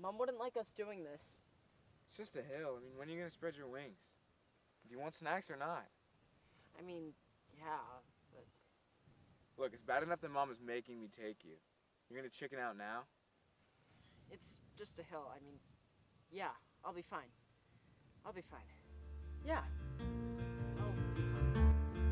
Mom wouldn't like us doing this. It's just a hill. I mean, when are you gonna spread your wings? Do you want snacks or not? I mean, yeah, but... Look, it's bad enough that Mom is making me take you. You're gonna chicken out now? It's just a hill. I mean, yeah, I'll be fine. I'll be fine. Yeah. I'll be fine.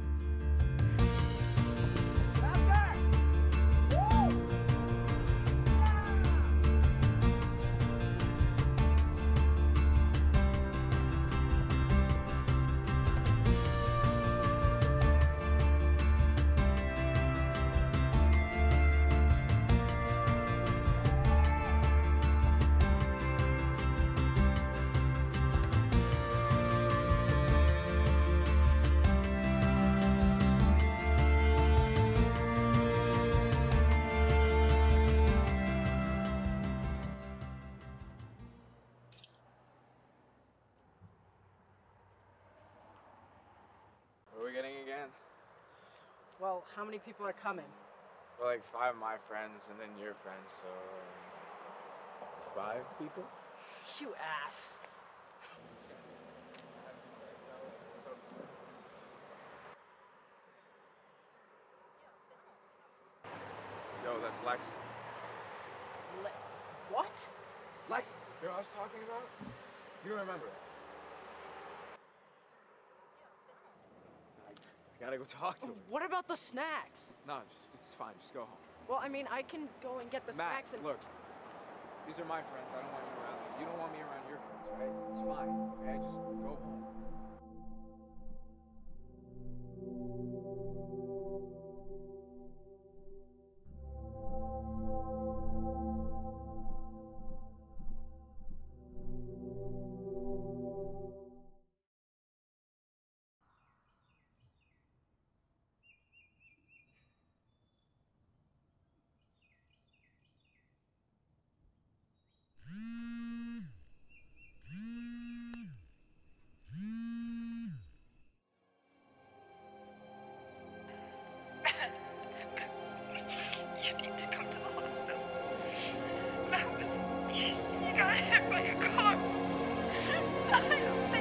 What are we getting again? Well, how many people are coming? Well, like 5 of my friends and then your friends, so... 5 people? You ass. Yo, that's Lex. What? Lex! You know what I was talking about? You don't remember. I gotta go talk to him. What about the snacks? No, it's fine. Just go home. Well, I mean, I can go and get the Matt, snacks and... look. These are my friends. I don't want you around them. You don't want me around your friends, right? It's fine, okay? Just go home. You need to come to the hospital. Matt was... He got hit by a car. I don't think